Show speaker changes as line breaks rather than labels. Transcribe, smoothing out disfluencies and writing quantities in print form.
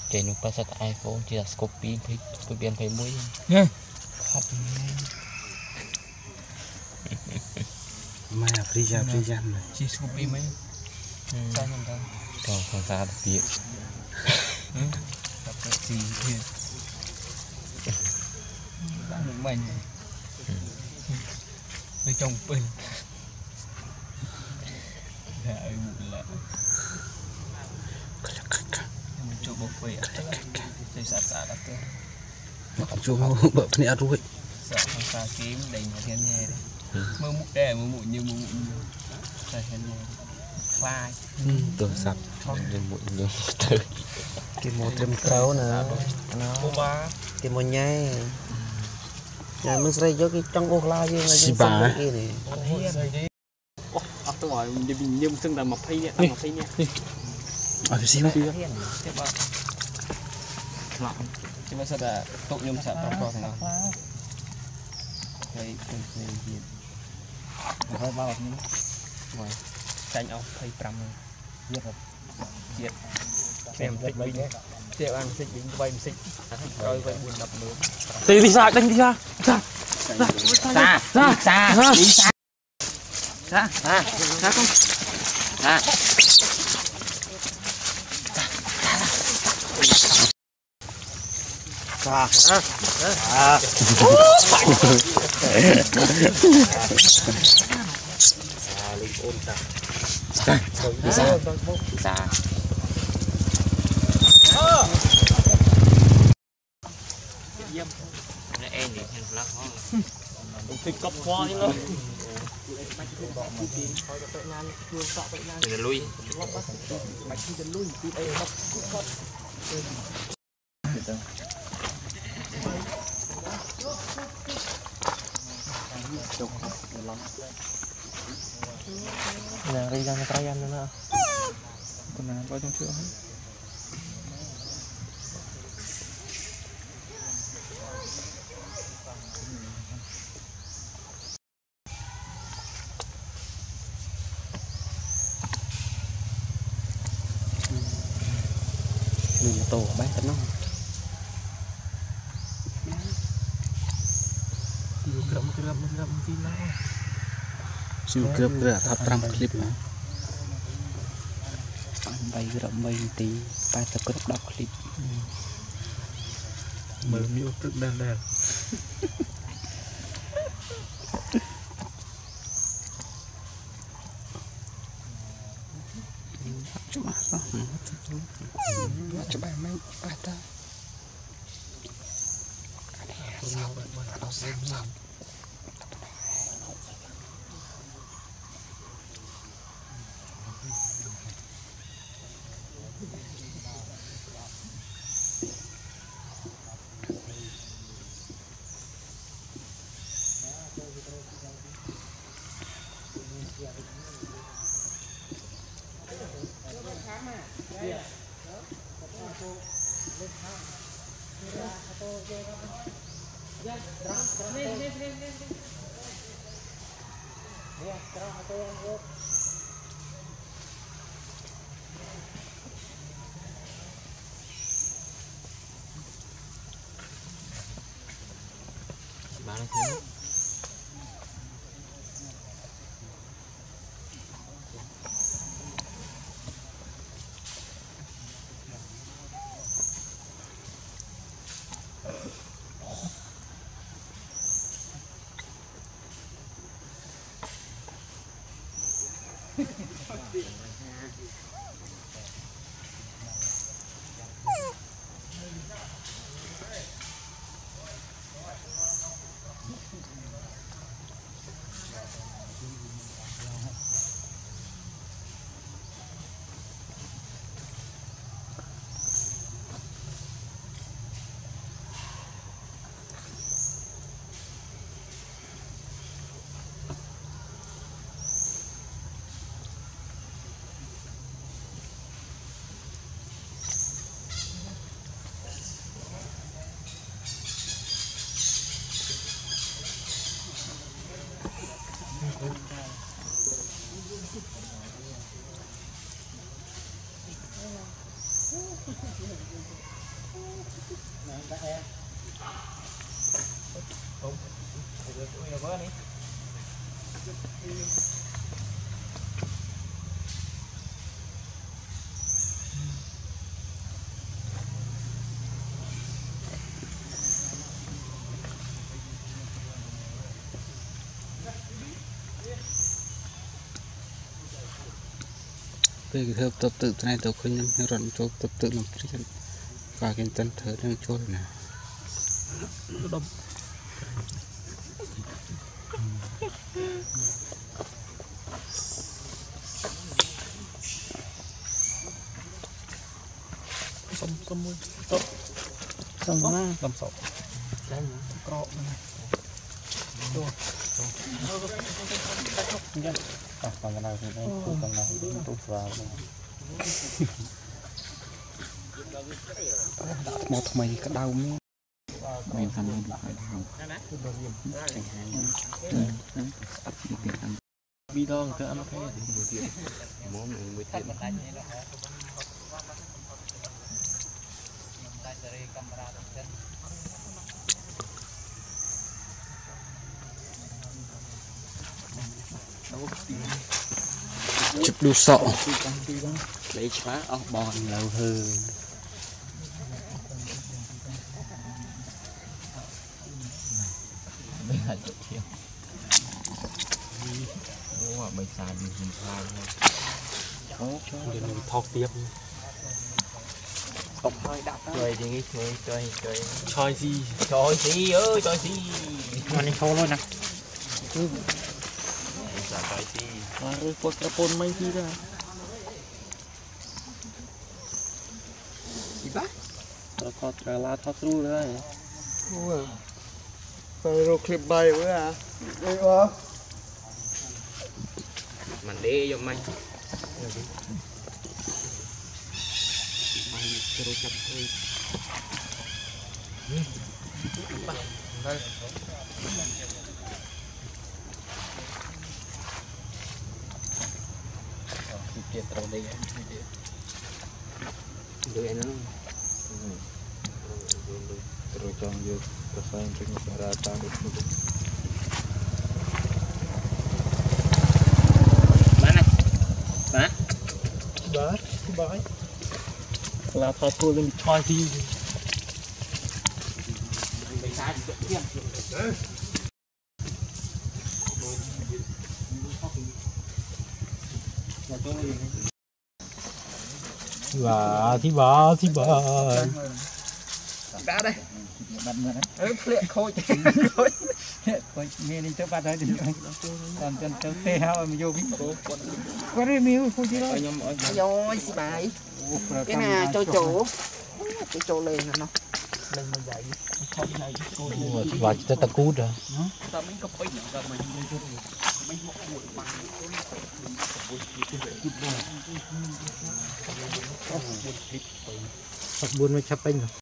chạy nụ pas sat iPhone chỉ là copy phải biến phải mũi khóc
mà free jam này
chỉ copy mấy sao nhận ra
còn ra được tiền
tập cái gì thiệt đã được mình để trong bình gạo bụi lạ mình chụp bọc phê để sạch sạch đó
chụp bọc phê rồi
sợ không xa kiếm đầy nhà thiên nhẹ đấy mưa mụn đè mưa mụn như trời thiên nhẹ khai
tôi sạch
như mũi như từ
cái một trăm câu nè nó cái một nhai nhà mình xây cho cái trong ô la chứ là cái này
tôi hỏi nhưng xưng là mọc phi nè mọc phi nè
ở phía sau
chứ mà sao là tụ nhung sợ tao co thằng nào đây cái gì hơi bao bọc nữa rồi tranh ông thấy trăm giết rồi giết em thích bình tiệm ăn thích bình quay mình xích rồi quay buồn đập nữa
đi ra đánh đi ra
xa không
em thì thành lắc ho
thì cọp hoa như nó
mình lui
nhà đi ra cái tay ăn nữa còn là có trong chưa
mình tổ bay tận nó siêu kira tháp trăm clip mà bay gặm bay tí bay tập clip đọc clip
mở miêu rất đen đen
coba coba main ada
bán nó thế
cái thợ tập tự này tôi khuyên những rắn cho tập tự làm chuyện và cái chân thở đang trôi nè xong quá làm sọ cọ còn cái nào thì đây còn nào tốt vào một mày cái đau miếng mình làm được đi đâu cái ăn cái món này mới tiền chụp đu sọ lấy phá ốc bòn lâu hơn
đây là chỗ thiêu ủa bây giờ đi hình thai
để mình thọc tiếp
không hơi đắt
chơi gì chơi
chơi gì
ơi chơi gì
mà này khâu luôn nè
chơi gì
rồi quật cái pôn mấy khi ra gì bác rồi có trở lại thoát ru rồi
phải rồi clip bay với à đây quá
mình đi vô mày
chuyện tao đây
đợi nó
rồi cho vô cái phanh trên cái ra ta được
bái là thoát ru lên chơi gì
thì bà
đã đây lệ khôi nghe đi tới bắt đấy thì còn chân tới tê hao mà vô biết có đi miêu không chứ đó
rồi xì bài cái này cho chỗ lên nó
lên mà dậy không này
và chỉ ta cút rồi
tao mấy cái bánh rồi mà mấy mọc bụi bằng
buồn mới chắp anh rồi